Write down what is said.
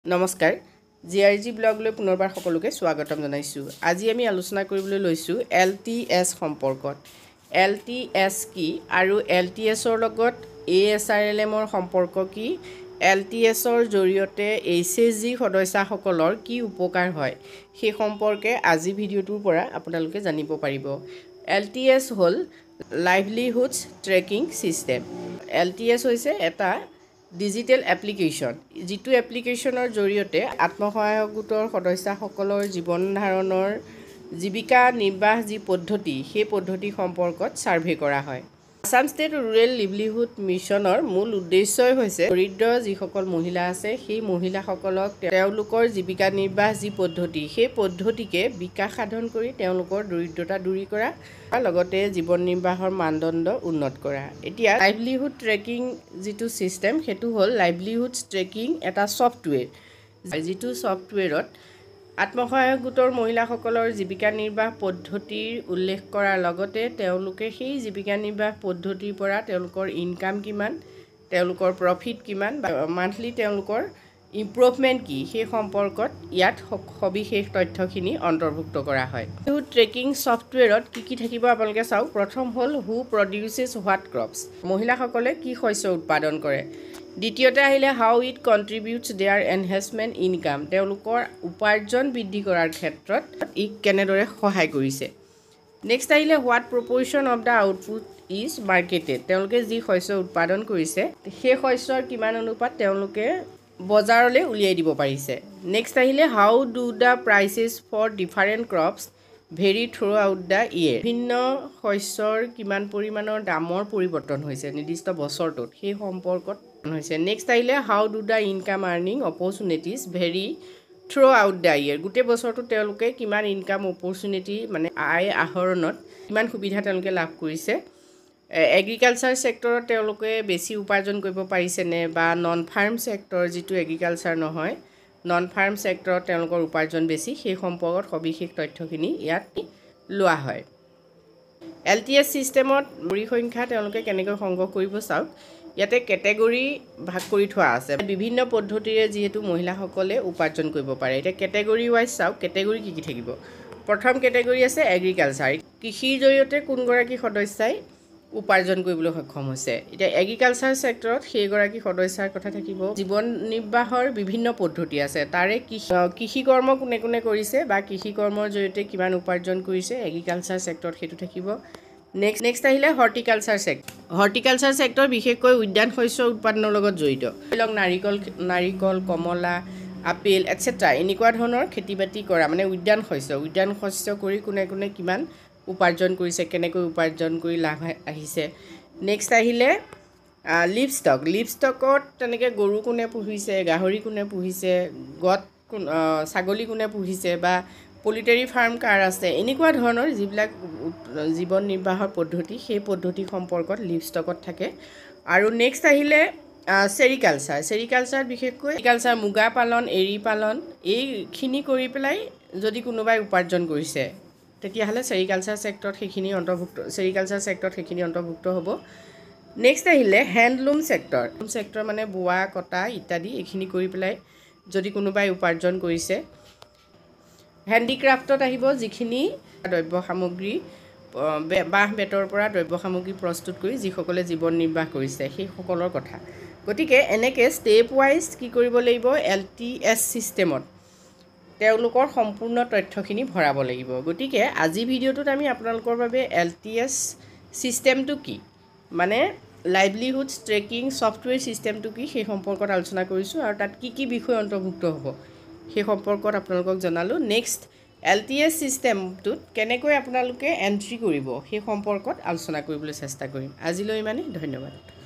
নমস্কাৰ জিআৰজি ব্লগলৈ পুনৰবাৰ সকলোকে স্বাগতম জনাইছোঁ। আজি আমি আলোচনা কৰিবলৈ লৈছোঁ LTS সম্পৰ্কত। LTS কি আৰু LTSৰ লগত ASRLMৰ সম্পৰ্ক কি, LTSৰ জৰিয়তে HSG সদস্যসকলৰ কি উপকাৰ হয় সেই সম্পৰ্কে আজি ভিডিঅ'টোৰ পৰা আপোনালোকে জানিব পাৰিব। LTS হ'ল লাইভলিহুড ট্ৰেকিং ছিষ্টেম। LTS হৈছে এটা ডিজিটেল এপ্লিকেশ্যন, যিটো এপ্লিকেশ্যনৰ জৰিয়তে আত্মসহায়ক গোটৰ সদস্যসকলৰ জীৱন ধাৰণৰ জীৱিকা নিৰ্বাহ যি পদ্ধতি, সেই পদ্ধতি সম্পৰ্কত ছাৰ্ভে কৰা হয়। আসাম ষ্টেট ৰুৰেল লিভলিহুড মিছনৰ মূল উদ্দেশ্যই হৈছে দৰিদ্ৰ যিসকল মহিলা আছে সেই মহিলাসকলক তেওঁলোকৰ জীৱিকা নিৰ্বাহ যি পদ্ধতি, সেই পদ্ধতিকে বিকাশ সাধন কৰি তেওঁলোকৰ দৰিদ্ৰতা দূৰী কৰা, লগতে জীৱন নিৰ্বাহৰ মানদণ্ড উন্নত কৰা। এতিয়া লাইভলিহুড ট্ৰেকিং যিটো ছিষ্টেম, সেইটো হ'ল লাইভলিহুড ট্ৰেকিং এটা ছফ্টৱেৰ, যিটো ছফ্টৱেৰত আত্মসহায়ক গোটৰ মহিলাসকলৰ জীৱিকা নিৰ্বাহ পদ্ধতিৰ উল্লেখ কৰাৰ লগতে তেওঁলোকে সেই জীৱিকা নিৰ্বাহ পদ্ধতিৰ পৰা তেওঁলোকৰ ইনকাম কিমান, তেওঁলোকৰ প্ৰফিট কিমান বা মান্থলি তেওঁলোকৰ ইম্প্ৰুভমেণ্ট কি, সেই সম্পৰ্কত ইয়াত সবিশেষ তথ্যখিনি অন্তৰ্ভুক্ত কৰা হয়। লিভলিহুড ট্ৰেকিং ছফ্টৱেৰত কি থাকিব আপোনালোকে চাওক। প্ৰথম হ'ল হু প্ৰডিউচেছ হোৱাট ক্ৰপছ, মহিলাসকলে কি শস্য উৎপাদন কৰে। দ্বিতীয়তে আহিলে how it contributes their enhancement income, তেওঁলোকৰ উপাৰ্জন বৃদ্ধি কৰাৰ ক্ষেত্ৰত ই কেনেদৰে সহায় কৰিছে। নেক্সট আহিলে what proportion of the output is marketed, তেওঁলোকে যি শস্য উৎপাদন কৰিছে সেই শস্যৰ কিমান অনুপাত তেওঁলোকে বজাৰলৈ উলিয়াই দিব পাৰিছে। নেক্সট আহিলে how do the prices for different crops vary throughout the year, বিভিন্ন শস্যৰ কিমান পৰিমাণৰ দামৰ পৰিৱৰ্তন হৈছে নিৰ্দিষ্ট বছৰটোত, সেই সম্পৰ্কত হৈছে। নেক্সট আহিলে how do the income earning opportunities vary throughout the year, গোটেই বছৰটোত তেওঁলোকে কিমান ইনকাম অপৰচুনিটি মানে আয় আহৰণত কিমান সুবিধা তেওঁলোকে লাভ কৰিছে। এগ্ৰিকালচাৰ ছেক্টৰত তেওঁলোকে বেছি উপাৰ্জন কৰিব পাৰিছেনে, বা নন ফাৰ্ম ছেক্টৰ যিটো এগ্ৰিকালচাৰ নহয়, নন ফাৰ্ম ছেক্টৰত তেওঁলোকৰ উপাৰ্জন বেছি, সেই সম্পৰ্কত সবিশেষ তথ্যখিনি ইয়াত লোৱা হয়। LTS ছিষ্টেমত পৰিসংখ্যা তেওঁলোকে কেনেকৈ সংগ্ৰহ কৰিব চাওক। ইয়াতে কেটেগৰী ভাগ কৰি থোৱা আছে, বিভিন্ন পদ্ধতিৰে যিহেতু মহিলাসকলে উপাৰ্জন কৰিব পাৰে। এতিয়া কেটেগৰী ৱাইজ চাওক, কেটেগৰী কি থাকিব। প্ৰথম কেটেগৰী আছে এগ্ৰিকালচাৰ, কৃষিৰ জৰিয়তে কোনগৰাকী সদস্যাই উপাৰ্জন কৰিবলৈ সক্ষম হৈছে। এতিয়া এগ্ৰিকালচাৰ ছেক্টৰত সেইগৰাকী সদস্যাৰ কথা থাকিব। জীৱন নিৰ্বাহৰ বিভিন্ন পদ্ধতি আছে, তাৰে কৃষি কৰ্ম কোনে কোনে কৰিছে বা কৃষি কৰ্মৰ জৰিয়তে কিমান উপাৰ্জন কৰিছে, এগ্ৰিকালচাৰ ছেক্টৰত সেইটো থাকিব। নেক্সট আহিলে হৰ্টিকালচাৰ ছেক্টৰ। হৰ্টিকালচাৰ ছেক্টৰ বিশেষকৈ উদ্যান শস্য উৎপাদনৰ লগত জড়িত, ধৰি লওক নাৰিকল, কমলা, আপেল এটচেট্ৰা, এনেকুৱা ধৰণৰ খেতি বাতি কৰা, মানে উদ্যান শস্য কৰি কোনে কোনে কিমান উপাৰ্জন কৰিছে, কেনেকৈ উপাৰ্জন কৰি লাভ আহিছে। নেক্সট আহিলে লিভষ্টকত তেনেকৈ গৰু কোনে পুহিছে, গাহৰি কোনে পুহিছে, ছাগলী কোনে পুহিছে, বা পলিট্ৰি ফাৰ্ম কাৰ আছে, এনেকুৱা ধৰণৰ যিবিলাক জীৱন নিৰ্বাহৰ পদ্ধতি, সেই পদ্ধতি সম্পৰ্কত লিভষ্টকত থাকে। আৰু নেক্সট আহিলে চেৰিকালচাৰ বিশেষকৈ এগ্ৰিকালচাৰ, মুগা পালন, এৰী পালন, এইখিনি কৰি পেলাই যদি কোনোবাই উপাৰ্জন কৰিছে তেতিয়াহ'লে চেৰিকালচাৰ ছেক্টৰত সেইখিনি অন্তৰ্ভুক্ত হ'ব। নেক্সট আহিলে হেণ্ডলুম ছেক্টৰ মানে বোৱা কটা ইত্যাদি, এইখিনি কৰি পেলাই যদি কোনোবাই উপাৰ্জন কৰিছে। হেণ্ডিক্ৰাফ্টত আহিব যিখিনি দ্ৰব্য সামগ্ৰী, বাঁহ বেতৰ পৰা দ্ৰব্য সামগ্ৰী প্ৰস্তুত কৰি যিসকলে জীৱন নিৰ্বাহ কৰিছে সেইসকলৰ কথা। গতিকে এনেকৈ ষ্টেপ ৱাইজ কি কৰিব লাগিব, LTS ছিষ্টেমত তেওঁলোকৰ সম্পূৰ্ণ তথ্যখিনি ভৰাব লাগিব। গতিকে আজি ভিডিঅ'টোত আমি আপোনালোকৰ বাবে LTS ছিষ্টেমটো কি, মানে লাইভলিহুড ট্ৰেকিং ছফ্টৱেৰ ছিষ্টেমটো কি, সেই সম্পৰ্কত আলোচনা কৰিছোঁ, আৰু তাত কি বিষয় অন্তৰ্ভুক্ত হ'ব সেই সম্পৰ্কত আপোনালোকক জনালোঁ। নেক্সট LTS ছিষ্টেমটোত কেনেকৈ আপোনালোকে এণ্ট্ৰি কৰিব সেই সম্পৰ্কত আলোচনা কৰিবলৈ চেষ্টা কৰিম। আজিলৈ ইমানেই, ধন্যবাদ।